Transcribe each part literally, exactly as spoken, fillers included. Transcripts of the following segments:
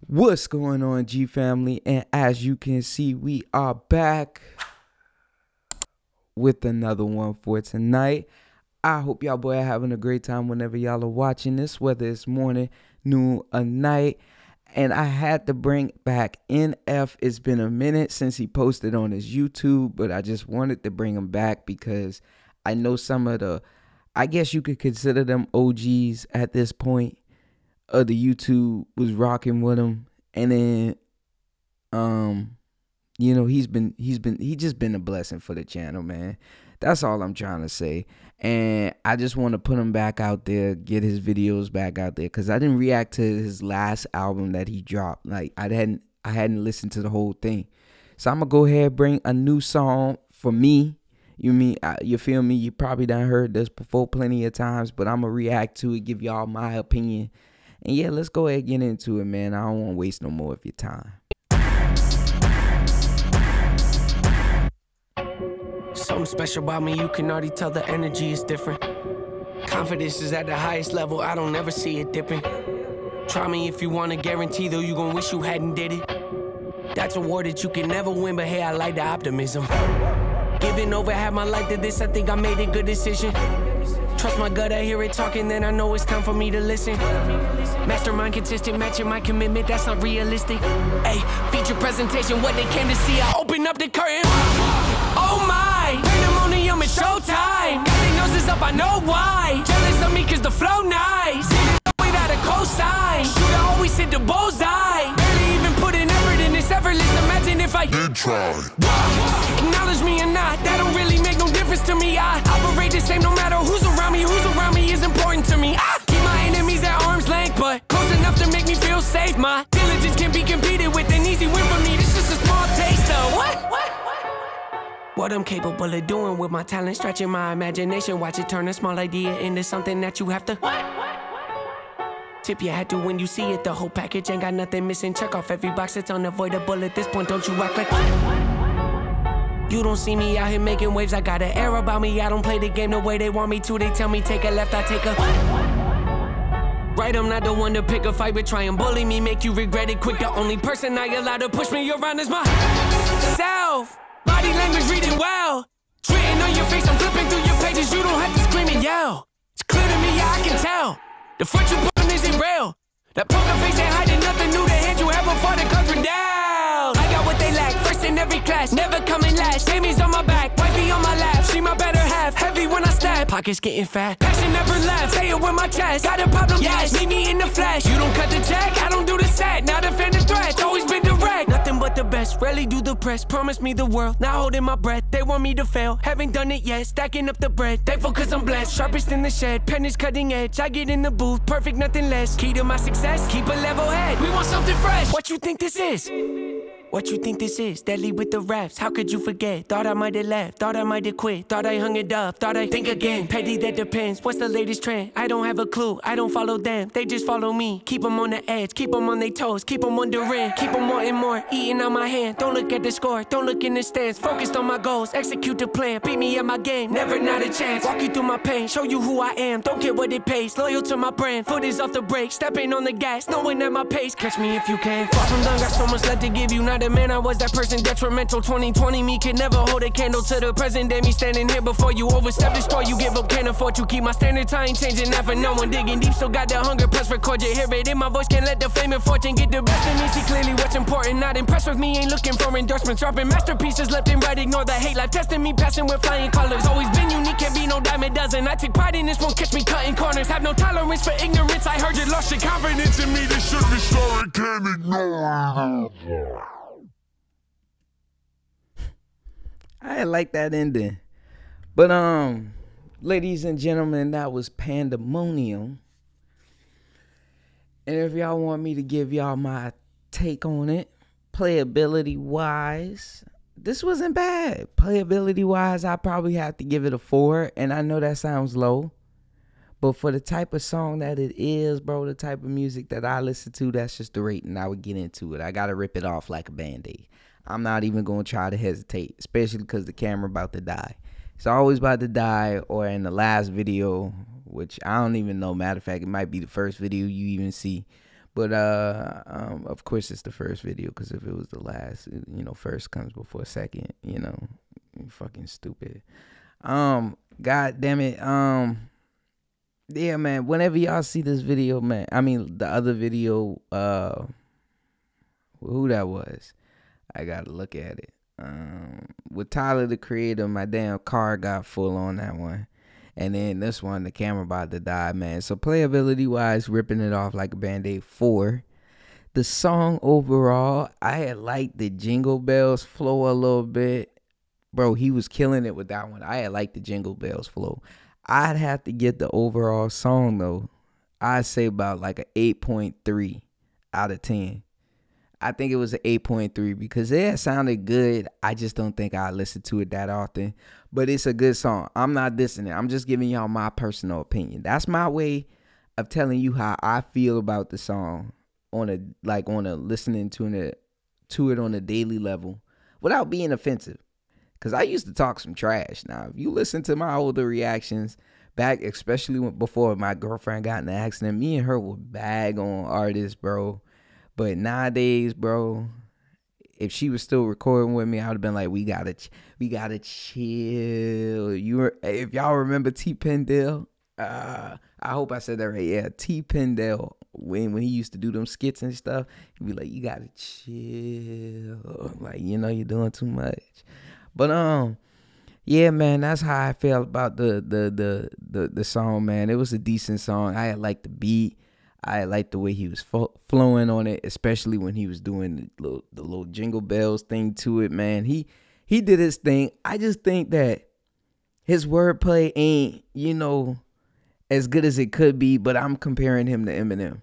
What's going on, G family? And as you can see, we are back with another one for tonight. I hope y'all boy are having a great time whenever y'all are watching this, whether it's morning, noon, or night. And I had to bring back N F. It's been a minute since he posted on his YouTube, but I just wanted to bring him back because I know some of the, I guess you could consider them O Gs at this point of the YouTube was rocking with him. And then, um, you know, he's been, he's been, he just been a blessing for the channel, man. That's all I'm trying to say. And I just want to put him back out there, get his videos back out there, because I didn't react to his last album that he dropped. Like, I hadn't, I hadn't listened to the whole thing. So I'm going to go ahead and bring a new song for me. You mean, you feel me? You probably done heard this before plenty of times, but I'm going to react to it, give y'all my opinion. And yeah, let's go ahead and get into it, man. I don't want to waste no more of your time. Something special about me, you can already tell the energy is different. Confidence is at the highest level, I don't ever see it dipping. Try me if you want to guarantee, though you gon' wish you hadn't did it. That's a war that you can never win, but hey, I like the optimism. Giving over half my life to this, I think I made a good decision. Trust my gut, I hear it talking, then I know it's time for me to listen. Mastermind consistent, matching my commitment, that's not realistic. Hey, feature presentation, what they came to see, I open up the curtain. Oh my, pandemonium, it's showtime. Got their noses up, I know why. Jealous of me cause the flow nice. Did it without a cosign. Shooter always hit the bullseye. Barely even put an effort in this effortless. Imagine if I did try. Acknowledge me or not, that don't really make no difference to me. I operate the same no matter who's around me. Who's around me is important to me. I keep my enemies at arm's length, but close enough to make me feel safe. My diligence can be competed with, an easy win for me. This just a small taste of what? What? What I'm capable of doing with my talent, stretching my imagination. Watch it turn a small idea into something that you have to tip your hat to when you see it. The whole package ain't got nothing missing. Check off every box, it's unavoidable at this point. Don't you act like you don't see me out here making waves. I got an air about me, I don't play the game the way they want me to. They tell me take a left, I take a right. I'm not the one to pick a fight, but try and bully me, make you regret it quick. The only person I allow to push me around is myself. Body language reading well. Written on your face, I'm flipping through your pages. You don't have to scream and yell. It's clear to me, yeah, I can tell. The front you put on isn't real. That poker face ain't hiding nothing new. The hand you have before the cards were down. I got what they lack, first in every class, never coming last. Amy's on my back, wifey on my lap. She my better half, heavy when I stab. Pockets getting fat, passion never left. Say it with my chest, got a problem, yes. Meet me in the flesh. You don't cut the check, I don't do the set. Not defend the threat, always been direct. Nothing but the best, rarely do the press. Promise me the world, not holding my breath. They want me to fail, haven't done it yet. Stacking up the bread, thankful cause I'm blessed. Sharpest in the shed, pen is cutting edge. I get in the booth, perfect, nothing less. Key to my success, keep a level head. We want something fresh, what you think this is? What you think this is? Deadly with the raps, how could you forget? Thought I might have left, thought I might have quit. Thought I hung it up, thought I think again. Petty, that depends, what's the latest trend? I don't have a clue, I don't follow them. They just follow me, keep them on the edge. Keep them on their toes, keep them wondering. Keep them wanting more, eating on my hand. Don't look at the score, don't look in the stands. Focused on my goals, execute the plan. Beat me at my game, never not a chance. Walk you through my pain, show you who I am. Don't care what it pays, loyal to my brand. Foot is off the brake, stepping on the gas, knowing at my pace. Catch me if you can. Far from done, got so much left to give you. Not a man, I was that person detrimental. Twenty twenty me can never hold a candle to the present day. Me standing here before you, overstep, destroy you, give up, can't afford to keep my standards. I ain't changing that for no one. Digging deep, still got the hunger, press record, you hear it in my voice. Can't let the fame and fortune get the best of me. See clearly what's important, not impressed with me. Ain't looking for endorsements, dropping masterpieces left and right. Ignore the hate, life testing me, passing with flying colors. Always been unique, can't be no dime a dozen. I take pride in this, won't catch me cutting corners. Have no tolerance for ignorance, I heard you lost your confidence in me. This should be sorry, can't ignore. I like that ending. But um ladies and gentlemen, that was Pandemonium. And if y'all want me to give y'all my take on it, playability wise, this wasn't bad. Playability wise, I probably have to give it a four. And I know that sounds low, but for the type of song that it is, bro, the type of music that I listen to, that's just the rating I would get into it. I gotta rip it off like a band-aid. I'm not even going to try to hesitate, especially because the camera about to die. It's always about to die, or in the last video, which I don't even know. Matter of fact, it might be the first video you even see. But uh, um, of course it's the first video, because if it was the last, you know, first comes before second. You know, fucking stupid. Um, God damn it. Um, yeah, man. Whenever y'all see this video, man. I mean, the other video. Uh, who that was? I gotta look at it. Um, with Tyler the Creator, my damn car got full on that one. And then this one, the camera about to die, man. So playability wise, ripping it off like a Band-Aid four. The song overall, I had liked the Jingle Bells flow a little bit. Bro, he was killing it with that one. I had liked the Jingle Bells flow. I'd have to get the overall song though. I'd say about like an eight point three out of ten. I think it was an eight point three because it sounded good. I just don't think I listen to it that often. But it's a good song. I'm not dissing it. I'm just giving y'all my personal opinion. That's my way of telling you how I feel about the song on a like on a listening to it to it on a daily level without being offensive. Cause I used to talk some trash. Now, if you listen to my older reactions back, especially when, before my girlfriend got in an accident, me and her would bag on artists, bro. But nowadays, bro, if she was still recording with me, I would have been like, we gotta, ch- we gotta chill. You were, if y'all remember T. Pendle, uh, I hope I said that right. Yeah, T. Pendle, when when he used to do them skits and stuff, he'd be like, you gotta chill, like, you know, you're doing too much. But um, yeah, man, that's how I felt about the the the the the song, man. It was a decent song. I had liked the beat. I liked the way he was fo- flowing on it, especially when he was doing the little, the little Jingle Bells thing to it, man. He he did his thing. I just think that his wordplay ain't, you know, as good as it could be, but I'm comparing him to Eminem.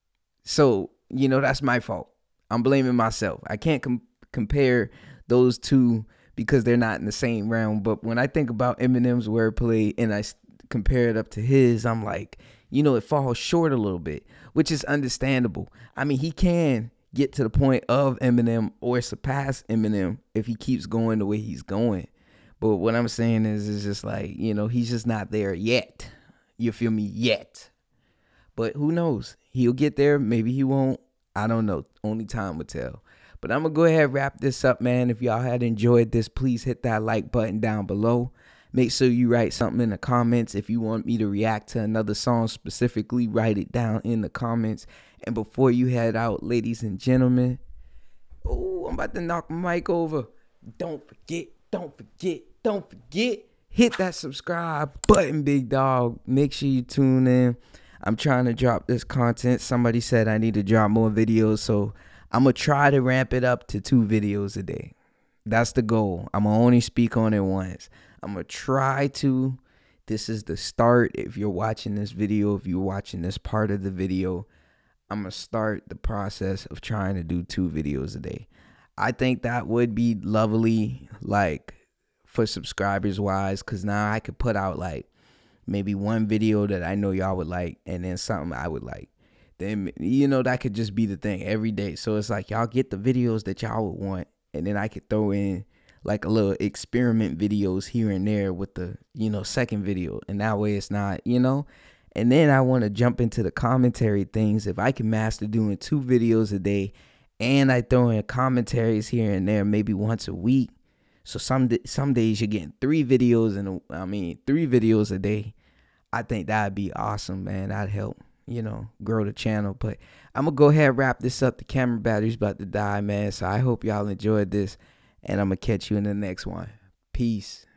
So, you know, that's my fault. I'm blaming myself. I can't com- compare those two because they're not in the same realm. But when I think about Eminem's wordplay and I compare it up to his, I'm like, you know, it falls short a little bit, which is understandable. I mean, he can get to the point of Eminem or surpass Eminem if he keeps going the way he's going. But what I'm saying is, is just like, you know, he's just not there yet. You feel me? Yet. But who knows? He'll get there. Maybe he won't. I don't know. Only time will tell. But I'm going to go ahead and wrap this up, man. If y'all had enjoyed this, please hit that like button down below. Make sure you write something in the comments. If you want me to react to another song specifically, write it down in the comments. And before you head out, ladies and gentlemen, oh, I'm about to knock my mic over. Don't forget, don't forget, don't forget. Hit that subscribe button, big dog. Make sure you tune in. I'm trying to drop this content. Somebody said I need to drop more videos, so I'm going to try to ramp it up to two videos a day. That's the goal. I'm going to only speak on it once. I'm going to try to. This is the start. If you're watching this video, if you're watching this part of the video, I'm going to start the process of trying to do two videos a day. I think that would be lovely, like, for subscribers wise, because now I could put out like maybe one video that I know y'all would like and then something I would like. Then, you know, that could just be the thing every day. So it's like y'all get the videos that y'all would want, and then I could throw in like a little experiment videos here and there with the, you know, second video. And that way it's not, you know. And then I want to jump into the commentary things. If I can master doing two videos a day and I throw in commentaries here and there maybe once a week. So some some days you're getting three videos and I mean three videos a day. I think that'd be awesome, man. That'd help, you know, grow the channel. But I'm gonna go ahead and wrap this up. The camera battery's about to die, man. So I hope y'all enjoyed this, and I'm gonna catch you in the next one. Peace.